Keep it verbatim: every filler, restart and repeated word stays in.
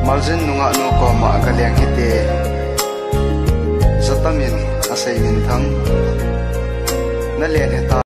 Margin nunga nu ko ma kaliang hite zatamin asai min thang na len heta